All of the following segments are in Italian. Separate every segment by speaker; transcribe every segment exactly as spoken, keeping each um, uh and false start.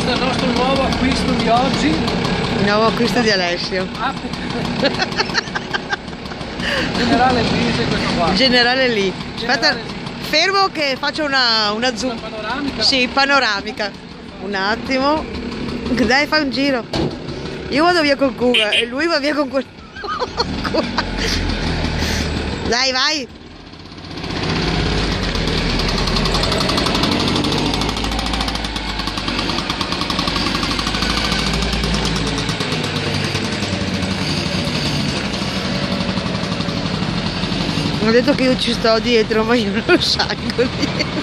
Speaker 1: Questo è il nostro nuovo acquisto di oggi.
Speaker 2: Il nuovo acquisto di Alessio.
Speaker 1: Ah, Generale Lise, questo qua.
Speaker 2: Generale lì. Aspetta,
Speaker 1: Generale lì.
Speaker 2: fermo che faccio una, una zoom.
Speaker 1: Una panoramica?
Speaker 2: Sì, panoramica. Un attimo. Dai, fai un giro. Io vado via col Kuga e lui va via con quel... Dai, vai. Ho detto che io ci sto dietro, ma io non lo salgo dietro.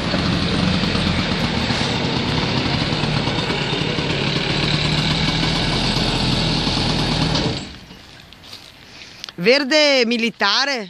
Speaker 2: Verde militare.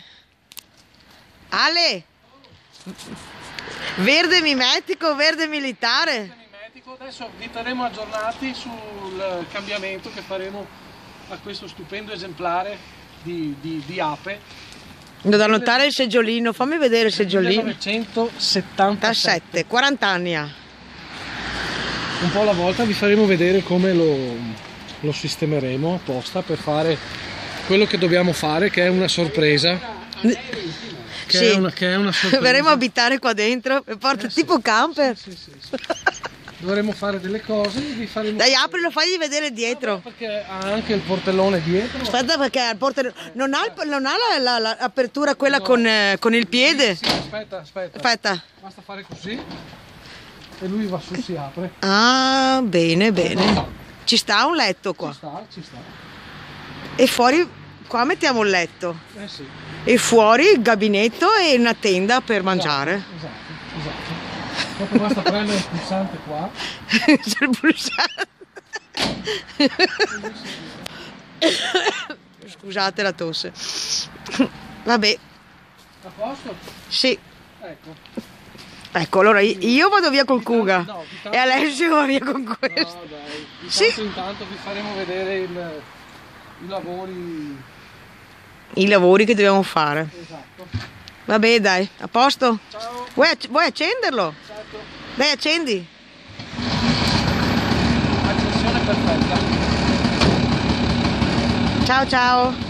Speaker 2: Ale. Verde mimetico, verde militare.
Speaker 1: Mimetico. Adesso vi terremo aggiornati sul cambiamento che faremo a questo stupendo esemplare di, di, di ape.
Speaker 2: Devo da notare il seggiolino, fammi vedere il seggiolino.
Speaker 1: millenovecentosettantasette,
Speaker 2: quaranta anni ha.
Speaker 1: Un po' alla volta vi faremo vedere come lo, lo sistemeremo apposta per fare quello che dobbiamo fare, che è una sorpresa. Che,
Speaker 2: sì.
Speaker 1: è, una, che è una sorpresa.
Speaker 2: Verremo a abitare qua dentro e porta
Speaker 1: eh,
Speaker 2: tipo
Speaker 1: sì.
Speaker 2: camper.
Speaker 1: Sì, sì, sì. Dovremo fare delle cose, vi faremo...
Speaker 2: Dai, aprilo, fagli vedere dietro.
Speaker 1: Perché ha anche il portellone dietro.
Speaker 2: Aspetta, perché il portellone non ha, il, non ha la, la, l'apertura quella no. con, eh, con il piede.
Speaker 1: Sì, sì, aspetta, aspetta.
Speaker 2: Aspetta.
Speaker 1: Basta fare così e lui va su, si apre.
Speaker 2: Ah, bene, bene. Ci sta un letto qua.
Speaker 1: Ci sta, ci sta.
Speaker 2: E fuori, qua mettiamo un letto.
Speaker 1: Eh sì.
Speaker 2: E fuori il gabinetto e una tenda per mangiare.
Speaker 1: Esatto, esatto. Dopo basta prendere il pulsante qua.
Speaker 2: C'è il pulsante. Scusate la tosse. Vabbè.
Speaker 1: A posto?
Speaker 2: Sì.
Speaker 1: Ecco.
Speaker 2: Ecco, allora io vado via col Kuga
Speaker 1: no,
Speaker 2: e Alessio va via con questo.
Speaker 1: No, dai. Intanto,
Speaker 2: sì.
Speaker 1: Intanto vi faremo vedere il, i lavori.
Speaker 2: I lavori che dobbiamo fare.
Speaker 1: Esatto.
Speaker 2: Vabbè, dai, a posto?
Speaker 1: Ciao.
Speaker 2: Vuoi, vuoi accenderlo?
Speaker 1: Certo.
Speaker 2: Dai, accendi.
Speaker 1: Accensione perfetta.
Speaker 2: Ciao ciao.